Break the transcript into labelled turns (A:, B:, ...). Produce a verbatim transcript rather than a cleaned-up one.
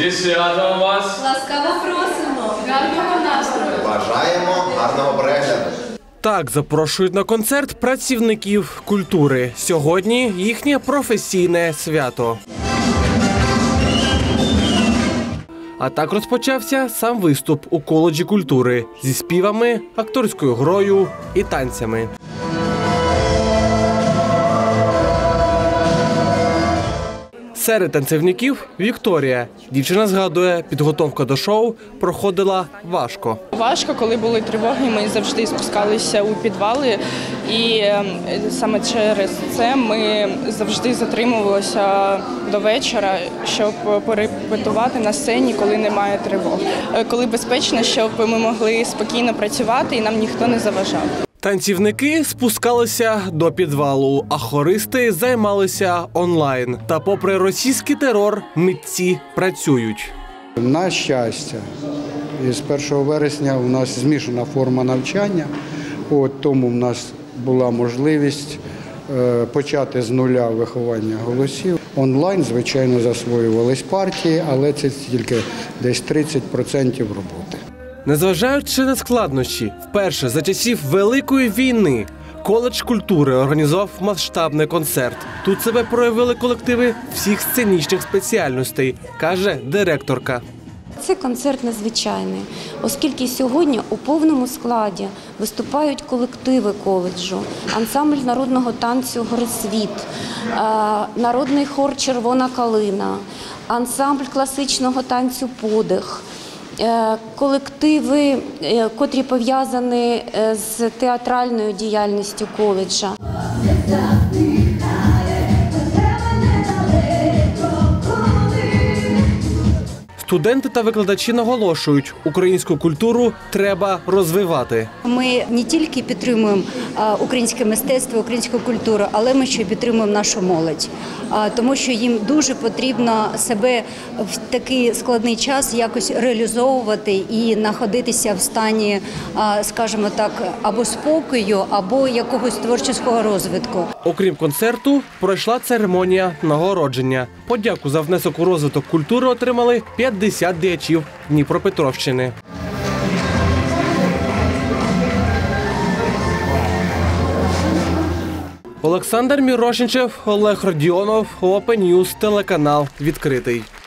A: Зі святом вас!
B: Ласкаво просимо! Гарного настрою!
C: Бажаємо гарного перегляду!
D: Так запрошують на концерт працівників культури. Сьогодні їхнє професійне свято. А так розпочався сам виступ у коледжі культури зі співами, акторською грою і танцями. Серед танцівників – Вікторія. Дівчина згадує, підготовка до шоу проходила важко.
E: Важко, коли були тривоги, ми завжди спускалися у підвали. І саме через це ми завжди затримувалися до вечора, щоб порепетувати на сцені, коли немає тривог. Коли безпечно, щоб ми могли спокійно працювати і нам ніхто не заважав.
D: Танцівники спускалися до підвалу, а хористи займалися онлайн. Та попри російський терор, митці працюють.
F: На щастя, з першого вересня у нас змішана форма навчання, от тому в нас була можливість почати з нуля виховання голосів. Онлайн, звичайно, засвоювались партії, але це тільки десь тридцять відсотків роботи.
D: Незважаючи на складнощі, вперше за часів Великої війни коледж культури організував масштабний концерт. Тут себе проявили колективи всіх сценічних спеціальностей, каже директорка.
G: Це концерт незвичайний, оскільки сьогодні у повному складі виступають колективи коледжу, ансамбль народного танцю «Горисвіт», народний хор «Червона калина», ансамбль класичного танцю «Подих», колективи, котрі пов'язані з театральною діяльністю коледжа.
D: Студенти та викладачі наголошують, українську культуру треба розвивати.
H: Ми не тільки підтримуємо українське мистецтво, українську культуру, але ми ще й підтримуємо нашу молодь. Тому що їм дуже потрібно себе в такий складний час якось реалізовувати і знаходитися в стані, скажімо так, або спокою, або якогось творчого розвитку.
D: Окрім концерту, пройшла церемонія нагородження. Подяку за внесок у розвиток культури отримали п'ятдесят діячів Дніпропетровщини. Олександр Мірошничев, Олег Родіонов, Open News, телеканал «Відкритий».